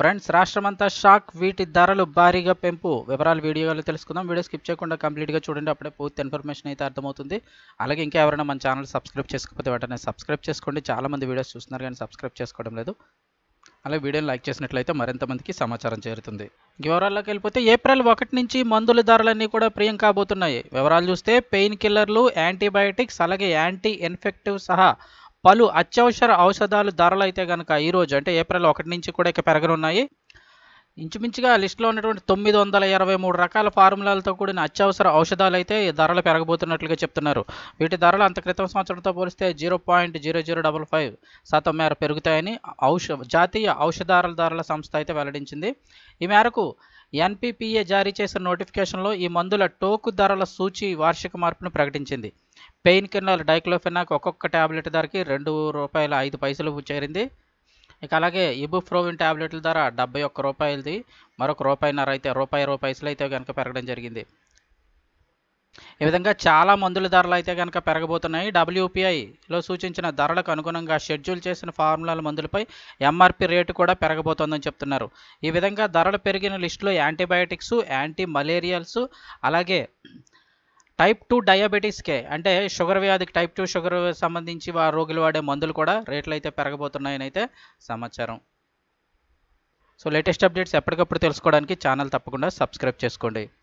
Friends, రాష్ట్రమంతా shock. వీటి ధరలు భారీగా పెంపు. వివరాలు వీడియోలో తెలుసుకుందాం. వీడియో స్కిప్ చేయకుండా కంప్లీట్గా చూడండి. అప్పుడే పూర్తి ఇన్ఫర్మేషన్ అయితే అర్థమవుతుంది. అలాగే ఇంకా ఎవరైనా మన ఛానల్ సబ్స్క్రైబ్ చేసుకోకపోతే వెంటనే సబ్స్క్రైబ్ చేసుకోండి. చాలామంది వీడియోస్ చూస్తున్నారు కానీ సబ్స్క్రైబ్ చేసుకోవడం లేదు. అలాగే వీడియోని లైక్ చేసినట్లయితే మరింత మందికి సమాచారం చేరుతుంది. వివరాల్లోకి వెళ్ళిపోతే ఏప్రిల్ 1 నుంచి మందుల ధరలన్నీ కూడా ప్రియం కాబోతున్నాయి. వివరాలు చూస్తే పెయిన్ కిల్లర్లు, యాంటీబయాటిక్స్, అలాగే యాంటీ ఇన్ఫెక్టివ్ సహా పలు అత్యవసర ఔషధాలు ధరలు అయితే కనుక ఈరోజు అంటే ఏప్రిల్ 1 నుంచి కూడా ఇక పెరగనున్నాయి. ఇంచుమించుగా లిస్టులో ఉన్నటువంటి 923 రకాల ఫార్ములాలతో కూడిన అత్యవసర ఔషధాలు అయితే ధరలు పెరగబోతున్నట్లుగా చెప్తున్నారు. వీటి ధరలు అంత క్రితం సంవత్సరంతో పోలిస్తే 0.0055% మేర పెరుగుతాయని జాతీయ ఔషధాల ధరల సంస్థ అయితే వెల్లడించింది. ఈ మేరకు ఎన్పిపిఏ జారీ చేసిన నోటిఫికేషన్లో ఈ మందుల టోకు ధరల సూచి వార్షిక మార్పును ప్రకటించింది. పెయిన్ కిల్లర్ డైక్లోఫెనాక్ ఒక్కొక్క ట్యాబ్లెట్ ధరకి ₹2.05 చేరింది. ఇక అలాగే ఇబుప్రోఫెన్ ట్యాబ్లెట్ల ధర ₹71, మరొక ₹1.50 అయితే ₹1 అయితే కనుక పెరగడం జరిగింది. ఈ విధంగా చాలా మందుల ధరలు అయితే కనుక పెరగబోతున్నాయి. WPIలో సూచించిన ధరలకు అనుగుణంగా షెడ్యూల్ చేసిన ఫార్ములాల మందులపై ఎంఆర్పి రేటు కూడా పెరగబోతోందని చెప్తున్నారు. ఈ విధంగా ధరలు పెరిగిన లిస్టులో యాంటీబయాటిక్స్, యాంటీ మలేరియల్స్, అలాగే టైప్ 2 డయాబెటీస్కే అంటే షుగర్ వ్యాధికి టైప్ 2 షుగర్ సంబంధించి రోగులు వాడే మందులు కూడా రేట్లు అయితే పెరగబోతున్నాయని అయితే సమాచారం. సో లేటెస్ట్ అప్డేట్స్ ఎప్పటికప్పుడు తెలుసుకోవడానికి ఛానల్ తప్పకుండా సబ్స్క్రైబ్ చేసుకోండి.